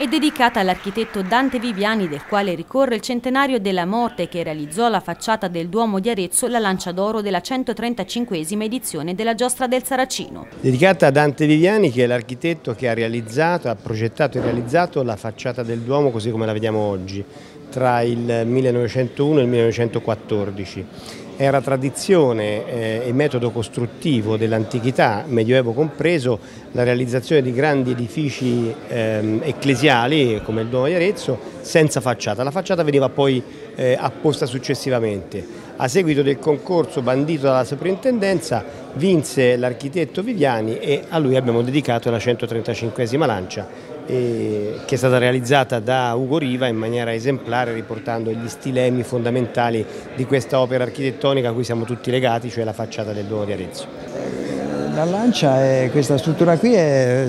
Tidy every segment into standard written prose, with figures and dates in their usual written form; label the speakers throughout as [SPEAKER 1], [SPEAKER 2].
[SPEAKER 1] dedicata all'architetto Dante Viviani, del quale ricorre il centenario della morte, che realizzò alla facciata del Duomo di Arezzo la lancia d'oro della 135esima edizione della Giostra del Saracino.
[SPEAKER 2] Dedicata a Dante Viviani, che è l'architetto che ha progettato e realizzato la facciata del Duomo così come la vediamo oggi, tra il 1901 e il 1914. Era tradizione e metodo costruttivo dell'antichità, medioevo compreso, la realizzazione di grandi edifici ecclesiali come il Duomo di Arezzo senza facciata. La facciata veniva poi apposta successivamente. A seguito del concorso bandito dalla soprintendenza vinse l'architetto Viviani e a lui abbiamo dedicato la 135esima lancia, che è stata realizzata da Ugo Riva in maniera esemplare, riportando gli stilemi fondamentali di questa opera architettonica a cui siamo tutti legati, cioè la facciata del Duomo di Arezzo.
[SPEAKER 3] La lancia, questa struttura qui è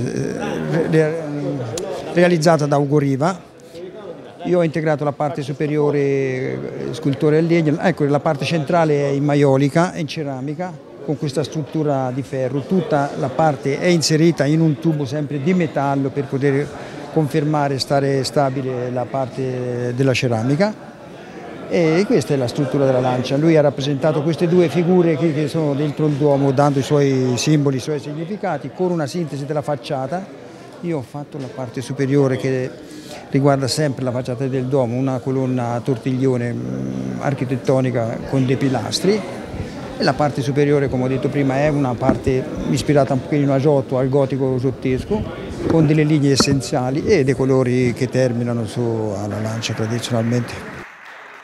[SPEAKER 3] realizzata da Ugo Riva. Io ho integrato la parte superiore, scultore in legno, ecco, la parte centrale è in maiolica, è in ceramica, con questa struttura di ferro. Tutta la parte è inserita in un tubo sempre di metallo per poter confermare e stare stabile la parte della ceramica. E questa è la struttura della lancia. Lui ha rappresentato queste due figure che sono dentro il Duomo, dando i suoi simboli, i suoi significati, con una sintesi della facciata. Io ho fatto la parte superiore che riguarda sempre la facciata del Duomo, una colonna a tortiglione architettonica con dei pilastri. E la parte superiore, come ho detto prima, è una parte ispirata un pochino a Giotto, al gotico giottesco, con delle linee essenziali e dei colori che terminano alla lancia tradizionalmente.